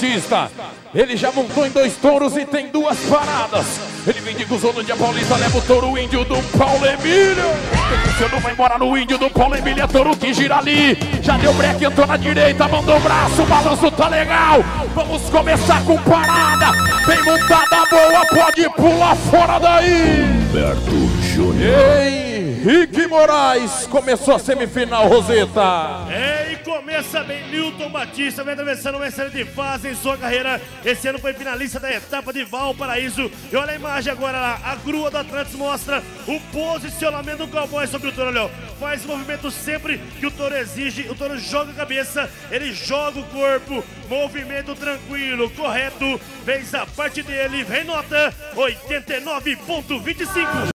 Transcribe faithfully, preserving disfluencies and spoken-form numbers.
Batista. Ele já montou em dois touros e tem duas paradas. Ele vem de Guzão no dia Paulista, leva o touro índio do Paulo Emílio. Você não vai embora no índio do Paulo Emílio, é touro que gira ali. Já deu break, entrou na direita, mandou o braço, o balanço tá legal. Vamos começar com parada. Vem montada boa, pode pular fora daí. Humberto Júnior. Henrique Moraes, começou a semifinal, Roseta. É, e começa bem Newton Batista, vem atravessando uma série de fase em sua carreira. Esse ano foi finalista da etapa de Valparaíso. E olha a imagem agora lá, a grua do Atlantis mostra o posicionamento do cowboy sobre o touro, olha, faz movimento sempre que o touro exige, o touro joga a cabeça, ele joga o corpo, movimento tranquilo, correto, fez a parte dele, vem nota oitenta e nove ponto vinte e cinco.